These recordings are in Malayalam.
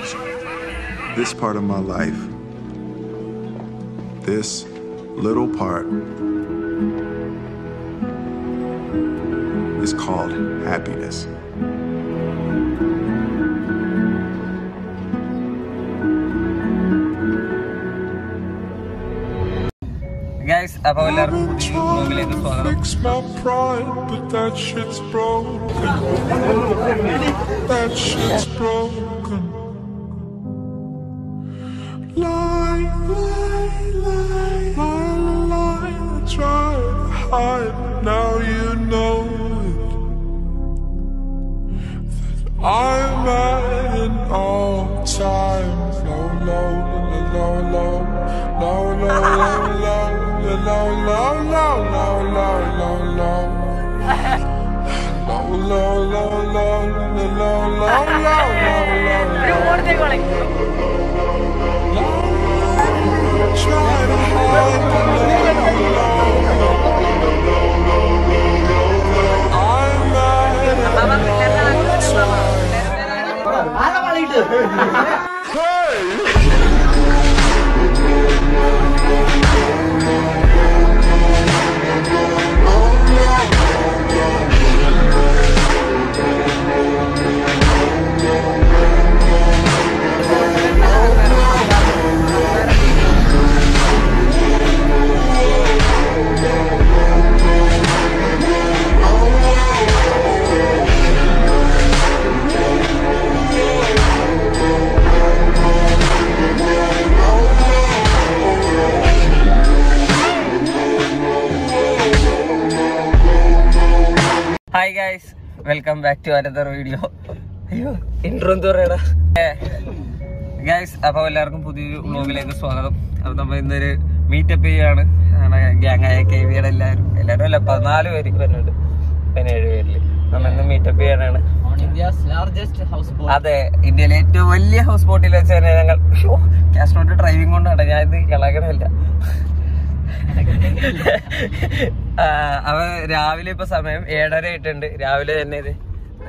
this part of my life, this little part, is called happiness. Guys, I'm trying to fix my pride, but that shit's broken. That shit's broken. Lie, lie, lie, lie, lie. I try to hide, but now you know it. That I'm at an all-time low, low, low, low, low, low, low, low. Low, low, low, low, low, low, low. Low, low, low, low, low, low, low, try to hide the Hi guys, welcome back to another video. Intro guys, അപ്പോൾ എല്ലാവർക്കും പുതിയൊരു വ്ലോഗിലേക്ക് സ്വാഗതം. അപ്പോൾ നമ്മൾ ഇന്നൊരു മീറ്റപ്പ് ചെയ്യാണ്. ഗ്യാങ്ങായ KVയുടെ എല്ലാവരും അല്ല 14 പേര് വരുന്നുണ്ട്, 17 പേരിൽ നമ്മൾ ഇന്ന് മീറ്റപ്പ് ചെയ്യാനാണ്. അതെ, ഇന്ത്യയിലെ ഏറ്റവും വലിയ ഹൗസ് ബോട്ടിൽ വെച്ച് തന്നെ ഞങ്ങൾ കാസ്ട്രോട്ട് ഡ്രൈവിംഗ് കൊണ്ടാണ് ഞാൻ ഇത് ഇളകണമില്ല. അവ രാവിലെ ഇപ്പൊ സമയം 7:30 ആയിട്ടുണ്ട്. രാവിലെ തന്നെ ഇത്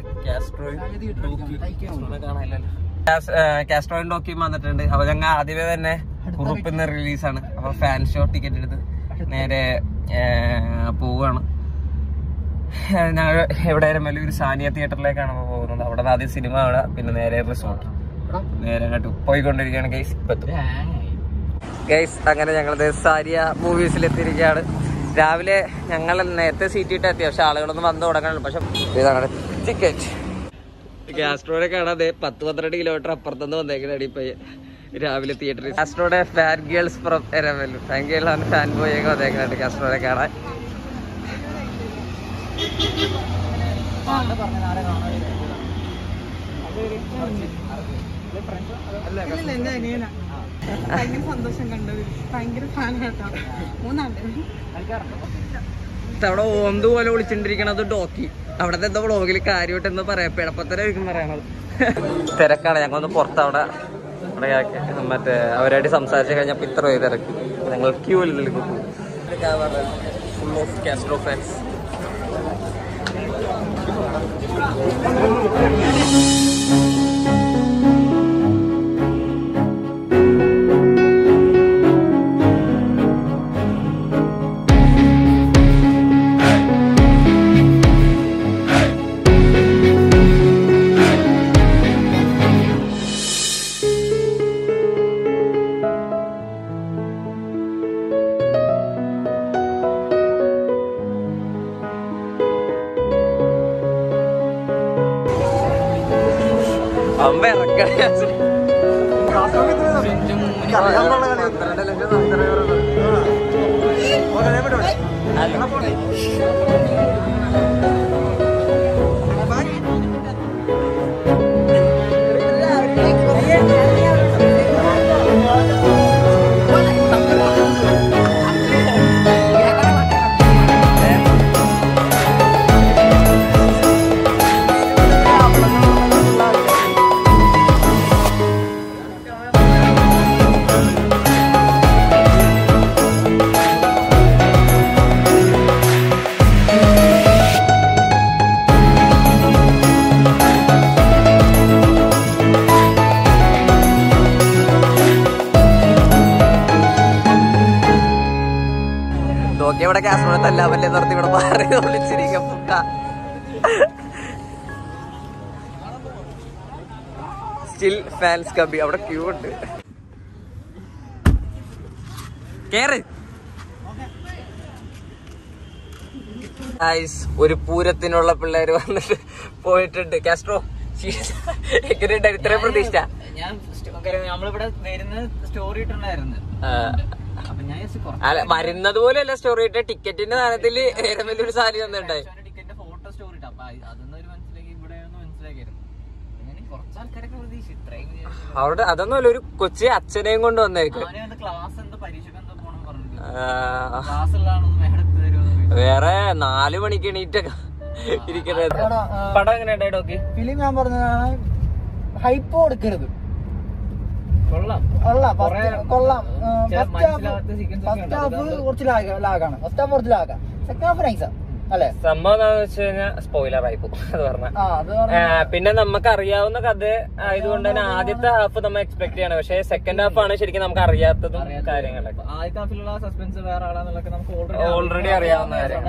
കാസ്ട്രോയും ഡോക്കിയും വന്നിട്ടുണ്ട്. അപ്പൊ ഞങ്ങൾ ആദ്യമേ തന്നെ കുറുപ്പിന്ന് റിലീസാണ്. അപ്പൊ ഫാൻ ഷോ ടിക്കറ്റ് എടുത്ത് നേരെ പോവുകയാണ്. ഞങ്ങൾ എവിടെയായാലും വലിയൊരു സാനിയ തിയേറ്ററിലേക്കാണ് പോകുന്നത്. അവിടെ നിന്ന് ആദ്യം സിനിമ കാണുക, പിന്നെ നേരെ റിസോർട്ട്, നേരെ അങ്ങോട്ട് പോയിക്കൊണ്ടിരിക്കുകയാണ് ഗൈസ്. ഗൈസ്, അങ്ങനെ ഞങ്ങളത് സാരിയ മൂവീസിലെത്തിയിരിക്കുകയാണ്. രാവിലെ ഞങ്ങൾ നേരത്തെ സീറ്റ് ഇട്ട് എത്തി, പക്ഷെ ആളുകളൊന്നും വന്ന് തുടങ്ങണം. പക്ഷെ ഇതാണ് ടിക്കറ്റ്. കാസ്ട്രോനെ കാണാതെ 10-12 കിലോമീറ്റർ അപ്പുറത്തുനിന്ന് വന്നേക്കണടി ഇപ്പൊ രാവിലെ തിയേറ്ററിൽ. കാസ്ട്രോയുടെ fan girls from Eravallur, fan ഗേൾസാണ്, ഫാൻ ബോയ് ഒക്കെ വന്നേക്കണുണ്ട് കാസ്ട്രോനെ കാണാൻ. സന്തോഷം കണ്ടത് ഭയങ്കര ഫാനായിട്ടോ. അവിടെ ഓന്ത് പോലെ വിളിച്ചിട്ടിരിക്കണത് ഡോക്കി. അവിടത്തെ എന്താ വ്ളോഗിൽ കാര്യമായിട്ട് എന്താ പറയാ, പിഴപ്പത്തരായിരിക്കും പറയണത്. തിരക്കാണ്. ഞങ്ങളൊന്ന് പുറത്ത് അവിടെ മറ്റേ അവരായിട്ട് സംസാരിച്ച് കഴിഞ്ഞപ്പോൾ ഇത്ര തിരക്ക്. ഞങ്ങൾ ക്യൂവിൽ നിൽക്കും. Full of Castro fans. അമ്മ ഇറക്കണ ഇവിടെ കാസർഗോഡ് തല്ലാമല്ലേ നിർത്തി ഇവിടെ മാറി വിളിച്ചിരിക്കും സ്റ്റിൽ ഫാൻസ് കബി. അവിടെ ക്യൂ ഉണ്ട്. കേറ്. ഒരു പൂരത്തിനുള്ള പിള്ളേര് വന്നിട്ട് പോയിട്ടുണ്ട്. കാസ്ട്രോ എങ്ങനെയുണ്ടായിരുന്നു? ഇത്രയും പ്രതീക്ഷ നമ്മളിവിടെ വരുന്ന സ്റ്റോറി ഇട്ടുണ്ടായിരുന്നു. അല്ല വരുന്നത് പോലെയല്ല സ്റ്റോറി ഇട്ട ടിക്കറ്റിന്റെ സാധനത്തില് വലിയൊരു സാരി വന്നിട്ടുണ്ടായി. ടിക്കറ്റിന്റെ ഫോട്ടോ സ്റ്റോറി ഇട്ടു. അപ്പൊ അതൊന്നും ഒരു മനസ്സിലാക്കി ഇവിടെ മനസ്സിലാക്കിയായിരുന്നു. കുറച്ചാൾക്കാരൊക്കെ പ്രതീക്ഷ ഇത്രയും അവിടെ അതൊന്നുമല്ല, ഒരു കൊച്ചി അച്ഛനെയും കൊണ്ട് വന്നേക്ക്. ക്ലാസ് എന്തോ പരീക്ഷക്ക് എന്തോ പോണം പറഞ്ഞു. ക്ലാസ് ഉള്ളതാണോ വേറെ 4 മണിക്ക് എണീറ്റൊക്കെ ഇരിക്കുന്നത്. പടം എങ്ങനെ ഉണ്ടായി? ഫിലിം ഞാൻ പറഞ്ഞതാണ്, ഹൈപ്പ് കൊടുക്കരുത്. കൊള്ളാം. ഫസ്റ്റ് ഹാഫ് കുറച്ച് ലാഗാണ്. ഫസ്റ്റ് ഹാഫ് കുറച്ച് ലാഗാണ്. സെക്കൻഡ് ഹാഫ് നൈസാ അല്ലെ? സംഭവം എന്താന്ന് വെച്ച് കഴിഞ്ഞാൽ സ്പോയിലർ ആയി പോകും അത് പറഞ്ഞ. പിന്നെ നമുക്ക് അറിയാവുന്ന കഥ ആയതുകൊണ്ട് തന്നെ ആദ്യത്തെ ഹാഫ് നമ്മൾ എക്സ്പെക്ട് ചെയ്യണം. പക്ഷെ സെക്കൻഡ് ഹാഫ് ആണ് ശരിക്കും നമുക്ക് അറിയാത്തതും കാര്യങ്ങളൊക്കെ. ആദ്യത്തെ ഹാഫിലുള്ള സസ്പെൻസ് വേറെ ആളാന്നുള്ളതൊക്കെ നമുക്ക് ഓൾറെഡി അറിയാവുന്ന കാര്യം.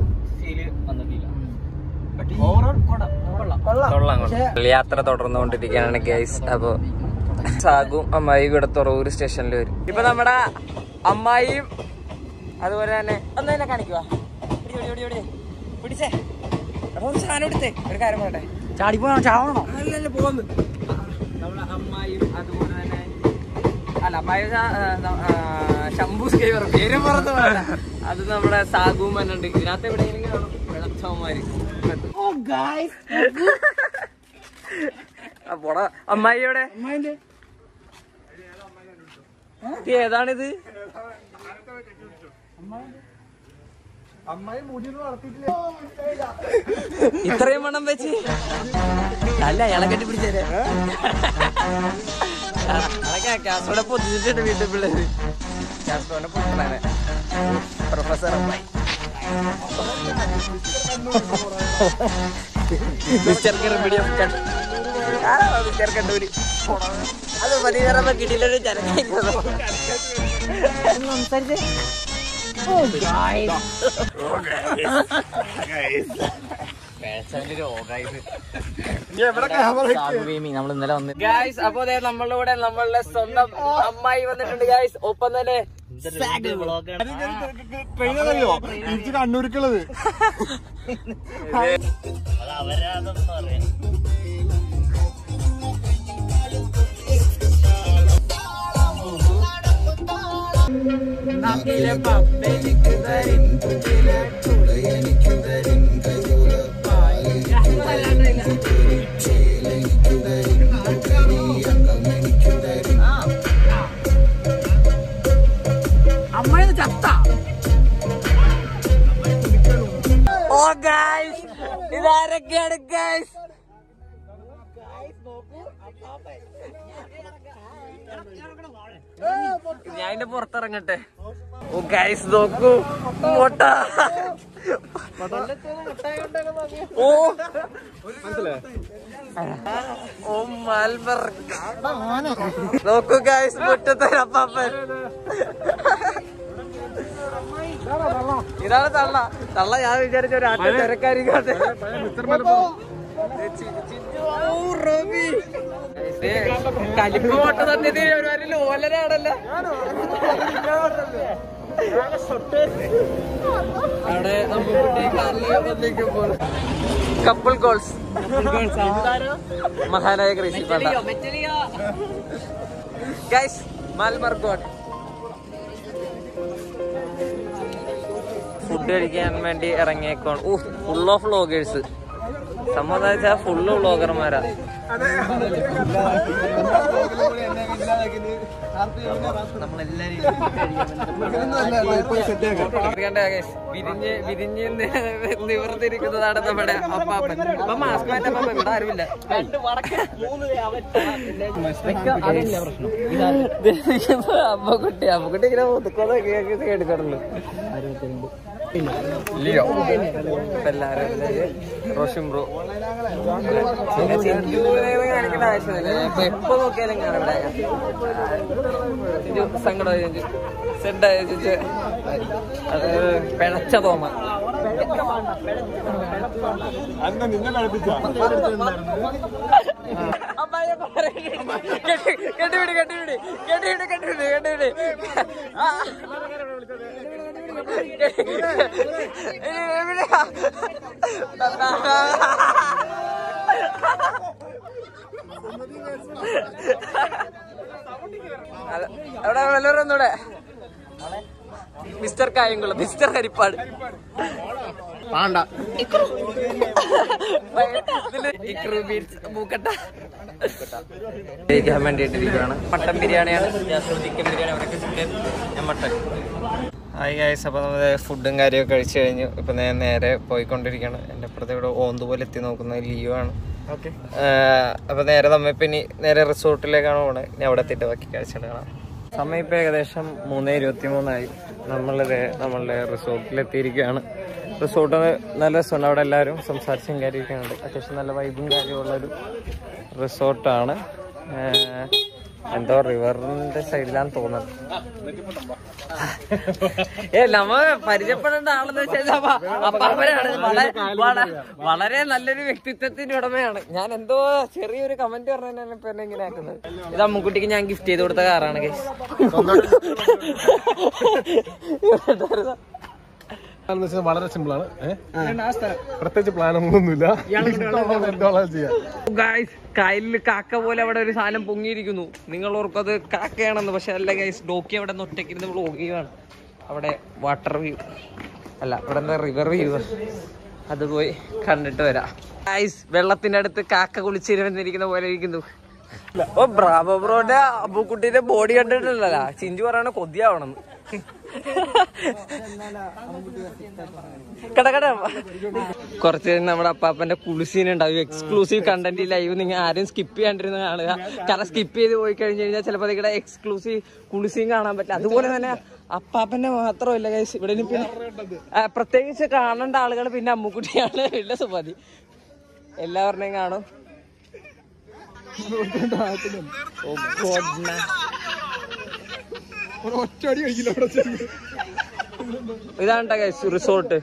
യാത്ര തുടർന്നുകൊണ്ടിരിക്കുകയാണ് ഗൈസ്. അപ്പൊ സാഗും അമ്മായിയും ഇവിടെ തുറവൂര് സ്റ്റേഷനിൽ വരും. ഇപ്പൊ നമ്മുടെ അമ്മായിയും അതുപോലെ തന്നെ ഒന്നെ കാണിക്കുവാ. പിടിച്ചേ സാധനം എടുത്തേ. ഒരു കാര്യം പറയട്ടെ, ചാവണോ? അല്ലല്ല പോന്ന്. നമ്മളെ അമ്മായിയും അതുപോലെ തന്നെ അല്ല അമ്മായി ശംഭു സ്കൈവർ പേര് പറഞ്ഞു പറയണ്ട. അത് നമ്മുടെ സാഗുവും തന്നെ. ഇതിനകത്ത് എവിടെയെങ്കിലും കാണും വെള്ളച്ചവന്മാര്. പോടാ അമ്മായിയോടെ. ഏതാണിത്? ഇത്രയും മണം വെച്ച് അല്ല അയാളെ കെട്ടി പിടിച്ചേരെ. കാസോടെ പൊതിച്ചിട്ടുണ്ട് വീട്ടിൽ പിള്ളേര്. കാസോടെ പൊട്ടണേ പ്രൊഫസർ അമ്മായി. കണ്ടൂരി അത് പതിവേറെ കിട്ടിയില്ലൊരു ചരക്കായിരുന്നു. നമ്മൾ ഇന്നലെ വന്ന് ഗായ്സ്. അപ്പൊ നമ്മളുടെ കൂടെ നമ്മളുടെ സ്വന്തം അമ്മായി വന്നിട്ടുണ്ട് ഗായ്സ്. ഒപ്പം തന്നെ കണ്ണൂരിക്കുള്ളത്. അമ്മയെന്ന് ചത്ത. ഓ ഗായ്സ് ഇതാരൊക്കെയാണ് ഗായ്സ്? ഞാൻ അതിന്റെ പുറത്തിറങ്ങട്ടെ. ഓ ഗായ്സ് നോക്കൂ മോട്ട. ഓ ഓ മാൽബർഗ് നോക്കൂ ഗായ്സ് മുറ്റത്തെ അപ്പാപ്പൻ. ഇതാണ് തള്ള. തള്ള ഞാൻ വിചാരിച്ച ഒരു ആട്ട തിരക്കാരിക്കാട്ടെ. കലിപ്പ് ഓട്ട തന്നെ ഒരു ലോലനാണല്ലോ. അവിടെ കപ്പിൾ ഗോൾസ് മഹാനായ ക്രേസി ഗൈസ് മാൽമർ ഗോഡ്. ഫുഡ് കഴിക്കാൻ വേണ്ടി ഇറങ്ങിയേക്കോ. Full of vloggers. സംഭവം വെച്ചാൽ ഫുള്ള് വ്ളോഗർമാരാ. വിരിഞ്ഞ് നിവർത്തിരിക്കുന്നതാണ് നമ്മുടെ അപ്പാപ്പൻ. അപ്പൊ മാസ്ക് മാറ്റപ്പ ഇവിടെ ആരുമില്ല. അമ്മക്കുട്ടി ഇങ്ങനെ ഒതുക്കോടെ കേട്ടിട്ടുള്ളൂ. ലിയോ എല്ലാരും റോഷൻ ബ്രോ കാണിക്കേണ്ട ആവശ്യമില്ല. ഇപ്പൊ എപ്പോ നോക്കിയാലും കാണാം ഇവിടെ. സങ്കടമായി സെഡായ ചേച്ചി അത് പിഴച്ച തോമ കെട്ടിവിടി കെട്ടിവിടി കെട്ടിവിടി കെട്ടിവിടി കെട്ടിവിടി അവിടെ വല്ലവരും ഒന്നൂടെ മിസ്റ്റർ കായംകുളം മിസ്റ്റർ ഹരിപ്പാട് കഴിക്കാൻ വേണ്ടിയിട്ടിരിക്കുകയാണ്. മട്ടൻ ബിരിയാണിയാണ്, ചിക്കൻ ബിരിയാണി, അവരൊക്കെ ചിക്കൻ, ഞാൻ മട്ടൻ. ഹായ് ഗൈസ്, അപ്പോൾ നമ്മൾ ഫുഡും കാര്യമൊക്കെ കഴിച്ചു കഴിഞ്ഞു. ഇപ്പം ഞാൻ നേരെ പോയിക്കൊണ്ടിരിക്കുകയാണ്. എൻ്റെ അപ്പുറത്തെ ഇവിടെ ഓന്തുപോലെ എത്തി നോക്കുന്നത് ലിയോ ആണ്. ഓക്കെ, അപ്പോൾ നേരെ നമ്മളിപ്പോൾ നേരെ റിസോർട്ടിലേക്കാണ് പോകുന്നത്. ഇനി അവിടെ എത്തിയിട്ട് ബാക്കി കാഴ്ചകൾ കാണാം. സമയം ഇപ്പോൾ ഏകദേശം 3:23 നമ്മളുടെ റിസോർട്ടിലെത്തിയിരിക്കുകയാണ്. റിസോർട്ട് നല്ല രസമുണ്ട്. അവിടെ എല്ലാവരും സംസാരിച്ചും കാര്യമൊക്കെയുണ്ട്. അത്യാവശ്യം നല്ല വൈബും കാര്യമുള്ളൊരു റിസോർട്ടാണ്. എന്തോ റിവറിന്റെ സൈഡിലാന്ന് തോന്നുന്നത്. നമ്മ പരിചയപ്പെടേണ്ട ആളെന്ന് വെച്ചാൽ അപ്പാപ്പനാണ്. വളരെ നല്ലൊരു വ്യക്തിത്വത്തിന്റെ ഉടമയാണ്. ഞാൻ എന്തോ ചെറിയൊരു കമന്റ് പറഞ്ഞാൽ ഇപ്പൊ എന്നെ ഇങ്ങനെ ആക്കുന്നത്. ഇത് അമ്മുക്കുട്ടിക്ക് ഞാൻ ഗിഫ്റ്റ് ചെയ്ത് കൊടുത്ത കാറാണ് ഗൈസ്. വളരെ സിമ്പിൾ ആണ്, പ്രത്യേകിച്ച് പ്ലാനൊന്നുമില്ല. കായലിൽ കാക്ക പോലെ അവിടെ ഒരു സാധനം പൊങ്ങിയിരിക്കുന്നു. നിങ്ങൾ ഓർക്കത് കാക്കയാണെന്ന്, പക്ഷെ അല്ല ഗൈസ്, ഡോക്കി അവിടെ നിന്ന് ഒറ്റയ്ക്കിരുന്ന് വ്ലോഗ് ചെയ്യുവാണ്. അവിടെ വാട്ടർ വ്യൂ അല്ല, ഇവിടെ എന്താ റിവർ വ്യൂ, അത് പോയി കണ്ടിട്ട് വരാം ഗൈസ്. വെള്ളത്തിന്റെ അടുത്ത് കാക്ക കുളിച്ചിരുന്നിരിക്കുന്ന പോലെ ഇരിക്കുന്നു. ഓ ബ്രാവോ ബ്രോന്റെ അബുക്കുട്ടിന്റെ ബോഡി കണ്ടിട്ടില്ലല്ലോ. ചിഞ്ചു പറയണ കൊതിയാവണം. കുറച്ച് നമ്മുടെ അപ്പാപ്പന്റെ കുളിസീൻ ഉണ്ടാവും. എക്സ്ക്ലൂസീവ് കണ്ടന്റ് ലൈവ് നിങ്ങൾ ആരും സ്കിപ്പ് ചെയ്യാണ്ടിരുന്ന കാണുക. കാരണം സ്കിപ്പ് ചെയ്ത് പോയി കഴിഞ്ഞ് കഴിഞ്ഞാൽ ചിലപ്പോൾ നിങ്ങളുടെ എക്സ്ക്ലൂസീവ് കുളിസീൻ കാണാൻ പറ്റില്ല. അതുപോലെ തന്നെ അപ്പാപ്പന്റെ മാത്രമല്ല ഗൈസ്, ഇവിടെ പിന്നെ പ്രത്യേകിച്ച് കാണേണ്ട ആളുകൾ പിന്നെ അമ്മുക്കുട്ടിയാണ്. വലിയ സുമതി എല്ലാവരുടെയും കാണും. ഇതാണ് ഗൈസ് റിസോർട്ട്.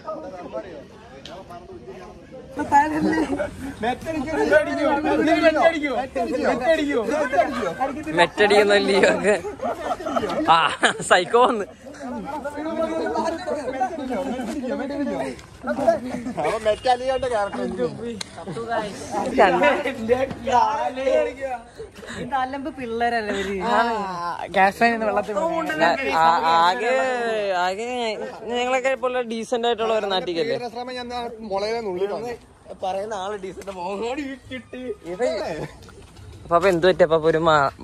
മെറ്റടിക്കുന്നല്ലോ. ആ സൈക്കോ വന്ന് ആകെ ആകെ ഞങ്ങളൊക്കെ പോലെ ഡീസന്റ് ആയിട്ടുള്ള ഒരു നാട്ടിക്കല്ലേ പറയുന്ന ആള് ഡീസന്റ്. അപ്പൊ എന്ത് പറ്റി? അപ്പൊ ഒരു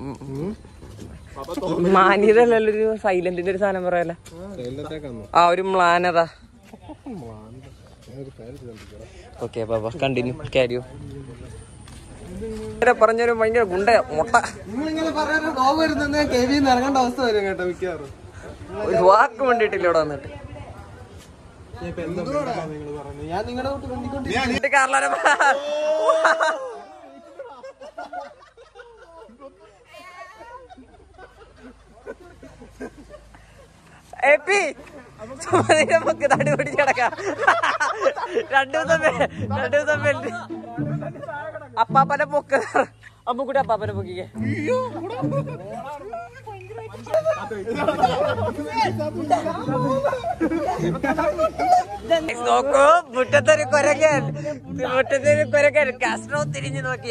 മാന്യതല്ലൊരു സൈലന്റിന്റെ ഒരു സാധനം പറയല്ല. ആ ഒരു മ്ലാനത. ഓക്കെ ബാബാ, കണ്ടിന്യൂ, ക്യാരിയോ. പറഞ്ഞൊരു ഭയങ്കര ഗുണ്ട മുട്ട ഇറങ്ങേണ്ട അവസ്ഥ വരും കേട്ടോ മിക്കവാറും. ഒരു വാക്ക് വേണ്ടിട്ടില്ല ഇവിടെ വന്നിട്ട്. ഞാൻ നിങ്ങളുടെ കാറിലാര തടി പിടിച്ച് കിടക്കാം. രണ്ടു ദിവസം ബെൽറ്റ്. അപ്പാപ്പനെ പൊക്ക്, അമ്മുകൂടി അപ്പാപ്പനെ പൊക്കിക്കേ. നോക്കൂ, മുറ്റത്തൊരു കൊരകൻ കാസ്ട്രോ തിരിഞ്ഞു നോക്കി.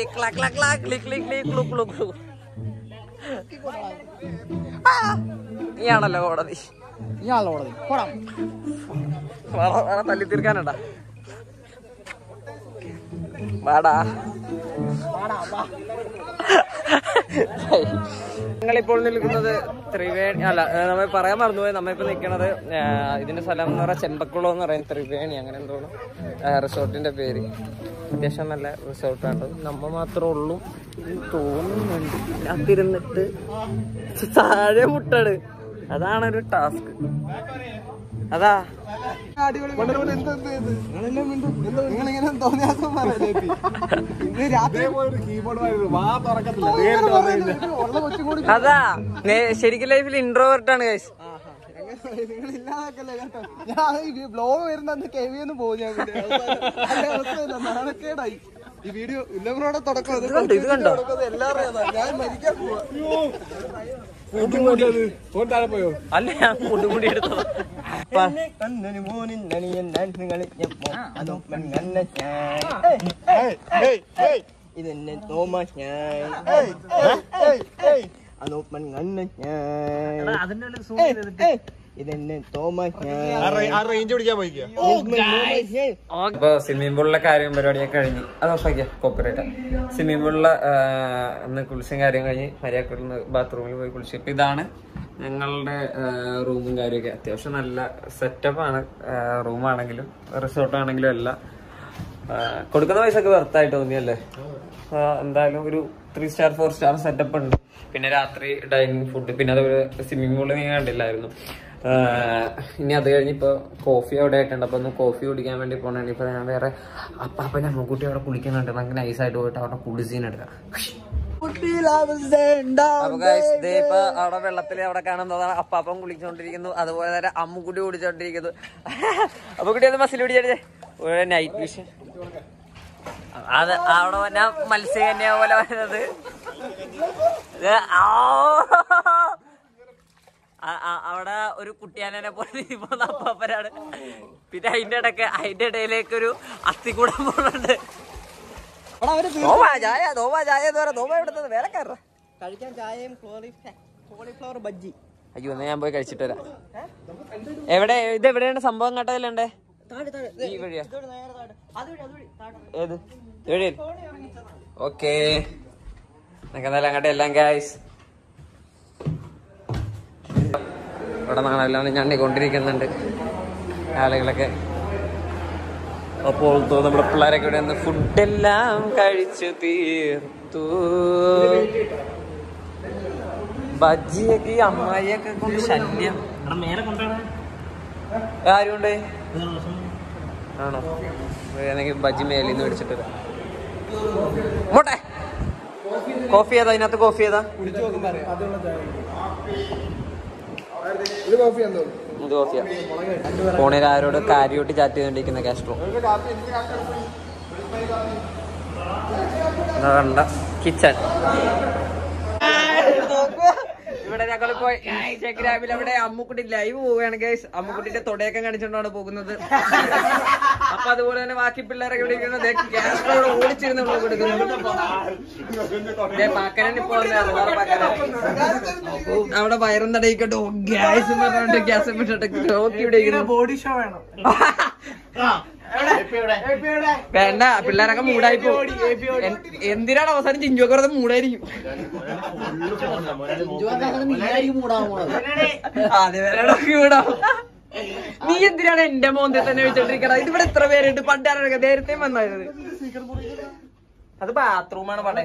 നീയാണല്ലോ കോടതി. തല്ലി തീർക്കാനടാ. വാടാ. ഞങ്ങളിപ്പോൾ നിൽക്കുന്നത് ത്രിവേണി അല്ല, നമ്മൾ പറയാൻ മറന്നുപോയി. നമ്മളിപ്പോൾ നിൽക്കുന്നത് ഇതിന്റെ സ്ഥലം എന്ന് പറഞ്ഞാൽ ചെമ്പക്കുളം എന്ന് പറയുന്നത് ത്രിവേണി അങ്ങനെ എന്തോണം റിസോർട്ടിന്റെ പേര്. അത്യാവശ്യം നല്ല റിസോർട്ടാണ്. നമ്മ മാത്രമേ ഉള്ളൂ തോന്നുന്നുണ്ട്. അതിരുന്നിട്ട് താഴെ മുട്ടാണ്, അതാണ് ഒരു ടാസ്ക്. അതാ നിങ്ങളിങ്ങനെ തോന്നിയാസം പറയല്ലേ ഇന്ന് രാത്രി അതാ ശരിക്കും ലൈഫിൽ ഇൻട്രോവേർട്ട് ആണ് ഗൈസ്. നിങ്ങളില്ലാതാക്കല്ലേ കേട്ടോ. ഞാൻ ബ്ലോഗ് വരുന്ന കെവിയൊന്നും പോകും. ഞാൻ അവസ്ഥയല്ല, നാണക്കേടായി. ഈ വീഡിയോ ഉല്ലവനോടെ തുടക്കം ഇത് കണ്ടോ എല്ലാവരും ഞാൻ മരിക്കാൻ പോവാ. താഴെ പോയോ? അല്ല ഞാൻ മുടി എടുത്തോ. ഇതെന്നെ തോമസ് ഇതെന്നെ തോമസ് ഇപ്പൊ സ്വിമ്മിംഗ് പൂളിലെ കാര്യം പരിപാടിയൊക്കെ കഴിഞ്ഞ് അത് ഓഫാക്കിയ കോപ്പറേറ്റാ. സ്വിമ്മിംഗ് പൂളിലെ ഒന്ന് കുളിച്ചും കാര്യം കഴിഞ്ഞ് മര്യാദക്കുള്ള ബാത്റൂമിൽ പോയി കുളിച്ചു. ഇപ്പൊ ഇതാണ് ഞങ്ങളുടെ റൂമും കാര്യമൊക്കെ. അത്യാവശ്യം നല്ല സെറ്റപ്പാണ്. റൂമാണെങ്കിലും റിസോർട്ടാണെങ്കിലും എല്ലാം കൊടുക്കുന്ന പൈസക്ക് വെർത്തായിട്ട് തോന്നിയല്ലേ. എന്തായാലും ഒരു 3 സ്റ്റാർ 4 സ്റ്റാർ സെറ്റപ്പ് ഉണ്ട്. പിന്നെ രാത്രി ഡൈനിങ് ഫുഡ്, പിന്നെ അതുപോലെ സ്വിമ്മിംഗ് പൂള് നീ കണ്ടില്ലായിരുന്നു. ഇനി അത് കഴിഞ്ഞിപ്പോ കോഫി അവിടെ ആയിട്ടുണ്ട്. അപ്പൊ ഒന്ന് കോഫി കുടിക്കാൻ വേണ്ടി പോകണുണ്ട്. ഇപ്പൊ ഞാൻ വേറെ അപ്പൊ നമ്മക്കുട്ടി അവിടെ കുളിക്കുന്നുണ്ട്. നമുക്ക് നൈസായിട്ട് പോയിട്ട് അവിടെ കുളിസീനെടുക്കാം. ഇപ്പൊ അവിടെ വെള്ളത്തിൽ അവിടെ കാണുന്നതാണ്. അപ്പാപ്പം കുളിച്ചോണ്ടിരിക്കുന്നു, അതുപോലെ തന്നെ അമ്മുക്കുട്ടി കുടിച്ചോണ്ടിരിക്കുന്നു. അമ്മുക്കുട്ടി ഒന്ന് മസിൽ പിടിച്ചേ. നൈറ്റ് വിഷൻ അത് അവിടെ വന്ന മത്സ്യകന്യ പോലെ വരുന്നത്. അവിടെ ഒരു കുട്ടിയാനെ പോലെ പോകുന്ന അപ്പാപ്പനാണ്. പിന്നെ അതിന്റെ ഇടയിലേക്ക് ഒരു അസ്ഥികൂടം പോലുണ്ട്. കഴിക്കാൻ ചായയും കോളിഫ്ലവർ ബജ്ജി. അയ്യോ എന്നാ ഞാൻ പോയി കഴിച്ചിട്ട് വരാം. എവിടെ ഇത് എവിടെയാണ് സംഭവം കേട്ടതിലുണ്ടേ? ഈ വഴിയാ? ഏത് വഴി? ഓക്കേ എന്തായാലും അങ്ങോട്ടെ എല്ലാം ഗൈസ്. ഇവിടെ നാളെല്ലാം ഞണ്ടിക്കൊണ്ടിരിക്കുന്നുണ്ട് ആളുകളൊക്കെ. അപ്പോൾ നമ്മുടെ പിള്ളേരൊക്കെ ഇവിടെ നിന്ന് ഫുഡെല്ലാം കഴിച്ചു തീർത്തു. ബജ്ജിയൊക്കെ ഈ അമ്മായിയൊക്കെ കൊണ്ട് ശല്യം. ആരുണ്ട് ആണോ? വേണമെങ്കിൽ ബജ്ജി മേലിൽ നിന്ന് മേടിച്ചിട്ട് വരാം. മോട്ടെ കോഫി ഏതാ? അതിനകത്ത് കോഫി ഏതാ? ഇത് കോഫിയാ. ഫോണിൽ ആരോട് കാര്യമായിട്ട് ചാറ്റ് ചെയ്തോണ്ടിരിക്കുന്ന കാസ്ട്രോ. കണ്ട കിച്ചൺ. ഇവിടെ ഞങ്ങളിപ്പോ ഇൻസ്റ്റാഗ്രാമിൽ അവിടെ അമ്മുക്കുട്ടി ലൈവ് പോവുകയാണ് ഗൈസ്. അമ്മുക്കുട്ടിന്റെ തൊടയൊക്കെ കാണിച്ചോണ്ടാണ് പോകുന്നത്. അപ്പൊ അതുപോലെ തന്നെ ബാക്കി പിള്ളേരൊക്കെ ഇവിടെ ഇരിക്കുന്നത് കാസ്ട്രോട് ഓടിച്ചിരുന്ന കൊടുക്കുന്നത്. അവിടെ വയറും തടയിക്കട്ടോ ഗ്യാസ് പറഞ്ഞോണ്ട് ഗ്യാസ് നോക്കി ഇവിടെ ബോഡി ഷോ വേണം. വേണ്ട പിള്ളേരൊക്കെ മൂടായി പോകും. എന്തിനാണ് അവസാനം ചിഞ്ചുവൊക്കെ വെറുതെ മൂടായിരിക്കും. നീ എന്തിനാണ് എന്റെ മോന്തെ തന്നെ വെച്ചോണ്ടിരിക്കണ? ഇതിവിടെ എത്ര പേരുണ്ട്? പണ്ടാരൊക്കെ നേരത്തെ വന്നായിരുന്നു. അത് ബാത്റൂമാണ് പടേ.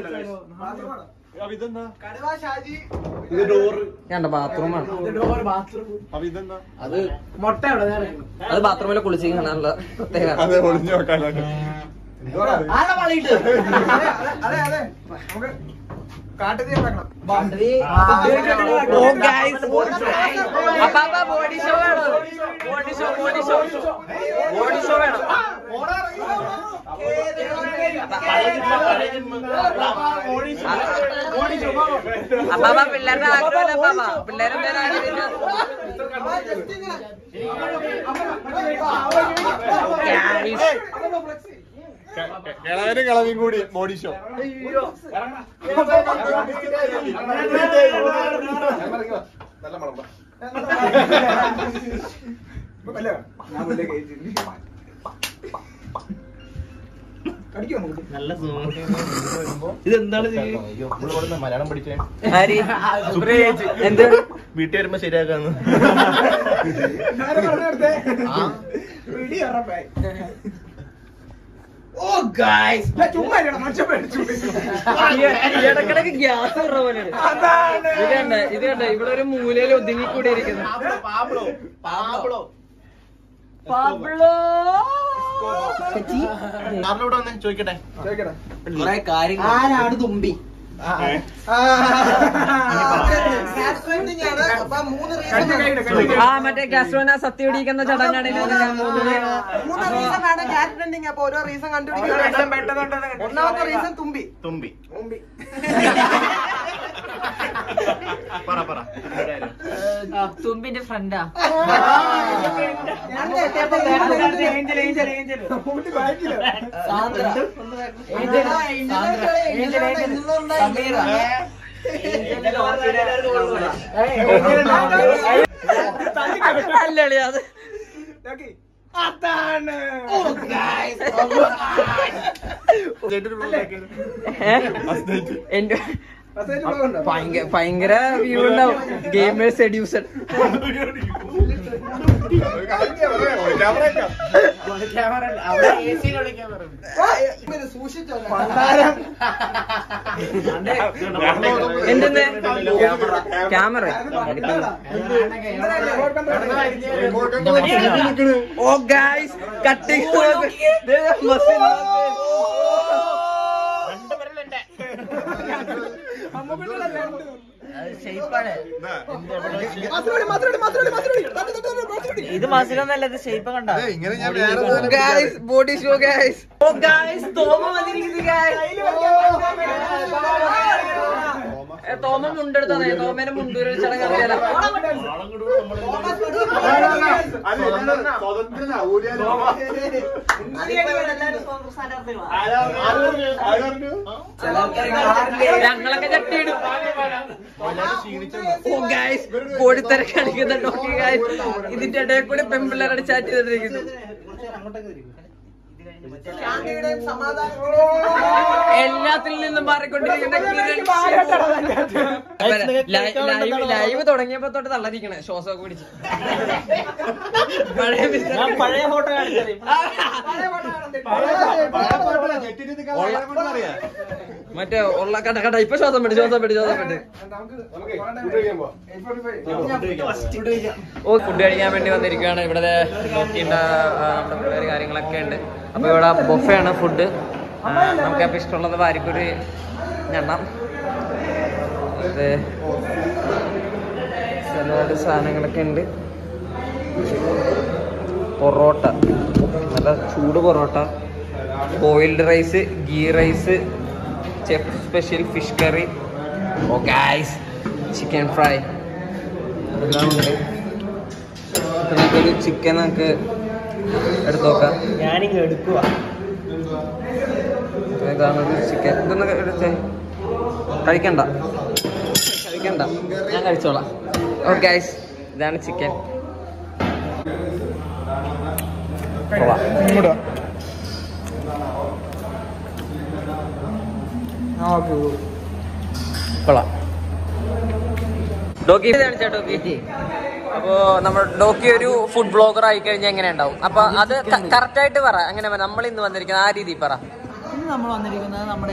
ഞാൻ ബാത്റൂമാണ്. അത് ബാത്റൂമിലെ കുളിച്ച് കാണാനുള്ള പ്രത്യേക. ബോഡി ഷോ വേണം. ബോഡി ഷോ വേണം. അപ്പാ പിള്ളേരുടെ ആഗ്രഹമല്ല. അപ്പാ പിള്ളേരെന്തായാലും കളവിയും കൂടി ബോഡി ഷോ. നല്ല മണം. ഇതെന്താണ് മലയാളം പഠിച്ചേ? എന്ത് വീട്ടിൽ വരുമ്പോ ശരിയാക്കാന്ന്. ഇടക്കിടക്ക് ഗ്യാസ് ഇറ പോലെ ഇത് കണ്ട ഇവിടെ ഒരു മൂലയിൽ ഒതുങ്ങിക്കൂടി ഇരിക്കുന്നു. ചോദിക്കട്ടെ ആരാണ് തുമ്പി? മറ്റേ ഗാസ്ട്രോന സത്യപിടിക്കുന്ന ചടങ്ങാണ്. അപ്പൊ ഓരോ റീസൺ കണ്ടുപിടിക്കാൻ. ഒന്നാമത്തെ റീസൺ തുമ്പി. തുമ്പിന്റെ ഫ്രണ്ടാ. അല്ലളിയാ അതാണ് എന്റെ ഭയങ്കര വ്യൂ ഉണ്ടാവും. Gamers seducer. എന്തെന്ന് ക്യാമറ ഓ ഗൈസ് കട്ടിങ് ഇത് മസിലൊന്നല്ല, ഇത് ഷേപ്പ് കണ്ട body show guys. Oh guys Thoma വന്നിരിക്കുന്നു ഗൈസ്. തോമ മുണ്ടെടുത്തേ. തോമേനെ മുണ്ടൂര് ചടങ്ങ് അറിയാലോ. ഞങ്ങളൊക്കെ ചട്ടിയിടും. കോടിത്തര കളിക്കുന്ന ടോക്കി ഗൈസ്. ഇതിന്റെ ഇടയിൽ കൂടെ പെമ്പിള്ളേരുടെ ചാറ്റ് ചെയ്തിരിക്കുന്നു. എല്ലാത്തിൽ നിന്നും മാറിക്കൊണ്ടിരിക്കുന്ന ലൈവ് തുടങ്ങിയപ്പോ തൊട്ട് തള്ളരിക്കണേ ശ്വാസമൊക്കെ പിടിച്ച്. പഴയ ഫോട്ടോ മറ്റേ ഉള്ള കട ഇപ്പൊ ശ്വാസം പെട്ട്. ഓ ഫുഡ് കഴിക്കാൻ വേണ്ടി വന്നിരിക്കുകയാണ്. ഇവിടെ നോക്കിയിട്ട് നമ്മുടെ പിള്ളേർ കാര്യങ്ങളൊക്കെ ഉണ്ട്. അപ്പൊ ഇവിടെ ബൊഫയാണ് ഫുഡ്. നമുക്കപ്പോൾ ഇഷ്ടമുള്ളത് വാരിക്കൊരു എണ്ണം. ഒരുപാട് സാധനങ്ങളൊക്കെ ഉണ്ട്. പൊറോട്ട, നല്ല ചൂട് parotta, boiled rice, ghee rice, chef special fish curry, oh guys chicken fry എല്ലാം ഉണ്ട്. നമുക്കൊരു ചിക്കൻ നമുക്ക് എടുത്ത് നോക്കാം. ഞാനിങ്ങ് എടുക്കുക. ഇതാണൊരു ചിക്കൻ. ഇതൊന്ന് എടുത്തേ. കഴിക്കണ്ട, ഞാൻ കഴിച്ചോളാം. ഓ ഗൈസ് ഇതാണ് ചിക്കൻ. അപ്പോ നമ്മൾ ഡോക്കി ഒരു ഫുഡ് ബ്ലോഗർ ആയി കഴിഞ്ഞാൽ എങ്ങനെ ഉണ്ടാവും? അപ്പൊ അത് കറക്റ്റ് ആയിട്ട് പറ. അങ്ങനെ നമ്മൾ ഇന്ന് വന്നിരിക്കുന്നത് ആ രീതിയിൽ പറ. ഇന്ന് നമ്മൾ വന്നിരിക്കുന്നത് നമ്മുടെ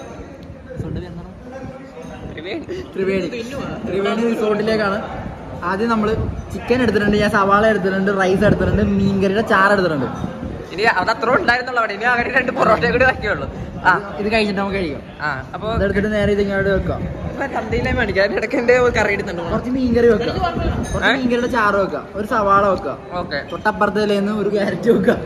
ത്രിവേണി റിസോർട്ടിലേക്കാണ്. ആദ്യം നമ്മൾ ചിക്കൻ എടുത്തിട്ടുണ്ട്, ഞാൻ സവാള എടുത്തിട്ടുണ്ട്, റൈസ് എടുത്തിട്ടുണ്ട്, മീൻകറിയുടെ ചാറ് എടുത്തിട്ടുണ്ട്. ഇനി അത് അത്ര ഉണ്ടായിരുന്നുള്ളൂ അവിടെ. ഇനി അങ്ങനെ 2 പൊറോട്ട കൂടി ബാക്കിയുള്ളൂ. ഇത് കഴിഞ്ഞിട്ട് നമുക്ക് കഴിക്കാം. അപ്പൊ എടുത്തിട്ട് നേരെ ഇത് ഇങ്ങോട്ട് വെക്കാം. തന്തയിലേ മേടിക്കാം. ഇടയ്ക്ക് എന്റെ കറി ഇടുന്നുണ്ട്. കുറച്ച് മീൻകറി വെക്കാം, കുറച്ച് മീൻകറിയുടെ ചാറ് വെക്കാം, ഒരു സവാള വെക്കാം. ഓക്കെ. തൊട്ടപ്പുറത്തേന്ന് ഒരു ക്യാരറ്റ് വെക്കാം.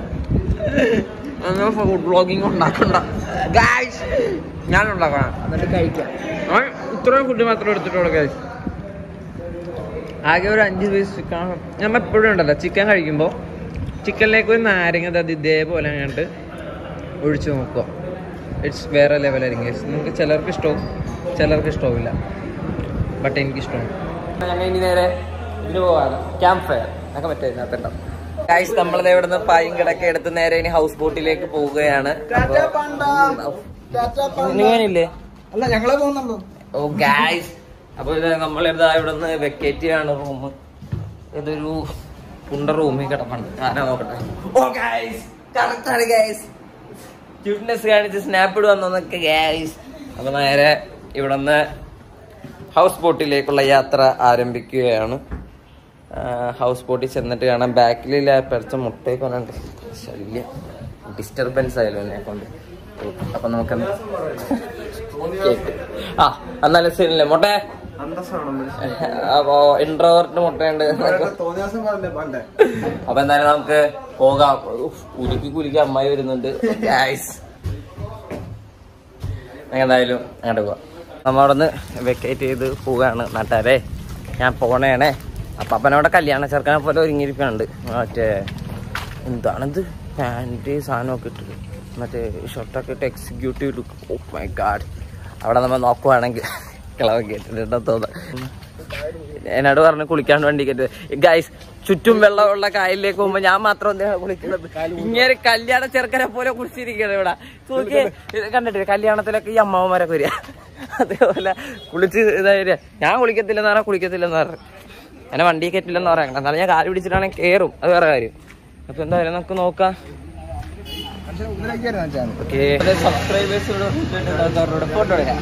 ഫുഡ് ബ്ലോഗിങ് ഉണ്ടാക്കണ്ട ഗൈസ്, ഞാൻ ഉണ്ടാക്കണം. എന്നിട്ട് കഴിക്കാം. ഇത്രയും ഫുഡ് മാത്രമേ എടുത്തിട്ടുള്ളൂ ഗൈസ്. ആകെ ഒരു 5 പീസ് ചിക്കൻ. നമ്മൾ എപ്പോഴും ഉണ്ടല്ലോ ചിക്കൻ കഴിക്കുമ്പോൾ ചിക്കനിലേക്ക് ഒരു നാരങ്ങ അത് ഇതേപോലെ അങ്ങോട്ട് ഒഴിച്ച് നോക്കുക. ഇറ്റ്സ് വേറെ ലെവലായിരിക്കും ഗൈസ്. നിങ്ങൾക്ക് ചിലർക്ക് ഇഷ്ടവും ചിലർക്ക് ഇഷ്ടവുമില്ല. ബട്ട് എനിക്കിഷ്ടമാണ്. ഞങ്ങൾ ഇനി നേരെ ഇതിന് പോവാണ്. ക്യാമ്പ് ഫയർ ഒക്കെ പറ്റും. ഗൈസ് നമ്മളിത് ഇവിടെ നിന്ന് പായും കിടക്കെ എടുത്ത് നേരെ ഇനി ഹൗസ് ബോട്ടിലേക്ക് പോവുകയാണ്. നിങ്ങളില്ലേ? അല്ല ഞങ്ങളെ പോകുന്നുണ്ടോ? ഓ ഗൈസ്, അപ്പൊ ഇത് നമ്മളിതാ ഇവിടെ നിന്ന് വെക്കേറ്റ് ചെയ്യാണ് റൂം. ഇതൊരു പുണ്ട റൂമിൽ കിടപ്പുണ്ട്. നോക്കട്ടെ. ഓ ഗൈസ് കറക്റ്റാണ് ഗൈസ്. ക്യൂട്ട്നെസ് കാണിച്ച് സ്നാപ്പ് ഇടുവന്നൊക്കെ ഗൈസ്. അപ്പൊ നേരെ ഇവിടുന്ന് ഹൗസ് ബോട്ടിലേക്കുള്ള യാത്ര ആരംഭിക്കുകയാണ്. ഹൗസ് ബോട്ടിൽ ചെന്നിട്ട് കാണാം ബാക്കിൽ പെരച്ച മുട്ടയൊക്കെ വന്നിട്ട് ശല്യം ഡിസ്റ്റർബൻസ് ആയാലും എന്നെ കൊണ്ട്. അപ്പൊ നമുക്ക് എന്നാലും സീനില്ലേ മുട്ടേ. അപ്പൊ ഇൻട്രോവേർട്ട് മുട്ടയുണ്ട്. അപ്പൊ എന്തായാലും നമുക്ക് പോകാം. കുലുക്കി അമ്മായി വരുന്നുണ്ട് ഗൈസ്. എന്തായാലും അങ്ങോട്ട് പോവാം. നമ്മളവിടെ നിന്ന് വെക്കേറ്റ് ചെയ്ത് പോവുകയാണ് നാട്ടുകാരെ. ഞാൻ പോണേണേ. അപ്പം അപ്പനവിടെ കല്യാണ ചെറുക്കനെ പോലെ ഒരുങ്ങിയിരിക്കുന്നുണ്ട്. മറ്റേ എന്താണിത് പാൻറ്റ് സാധനമൊക്കെ ഇട്ടിട്ട് മറ്റേ ഷർട്ടൊക്കെ ഇട്ട് executive look. Oh my god. അവിടെ നമ്മൾ നോക്കുവാണെങ്കിൽ കിളവൊക്കെ ഇട്ടിട്ടുണ്ടോ തോന്നുന്നു. എന്നോട് പറഞ്ഞ് കുളിക്കാണ്ട് വണ്ടി കയറ്റി ഗൈസ്. ചുറ്റും വെള്ളമുള്ള കായലിലേക്ക് പോകുമ്പോൾ ഞാൻ മാത്രം എന്തിനാണ് കുളിക്കുന്നത്? ഇങ്ങനെ കല്യാണ ചെറുക്കനെ പോലെ കുളിച്ചിരിക്കുകയാണ് ഇവിടെ. നോക്കി കണ്ടിട്ടില്ല കല്യാണത്തിലൊക്കെ ഈ അമ്മാവന്മാരൊക്കെ വരിക. അതേപോലെ കുളിച്ച് ഇതായി ഞാൻ കുളിക്കത്തില്ലെന്ന് പറഞ്ഞാൽ കുളിക്കത്തില്ലെന്ന് പറഞ്ഞു. എന്നെ വണ്ടി കയറ്റില്ലെന്ന് പറയാം. എന്നാലും ഞാൻ കാല് പിടിച്ചിട്ടാണെങ്കിൽ കയറും. അത് വേറെ കാര്യം. അപ്പൊ എന്തായാലും നമുക്ക് നോക്കാം. ഓക്കെ സബ്സ്ക്രൈബേഴ്സ് ഫോട്ടോ എടുക്കാം.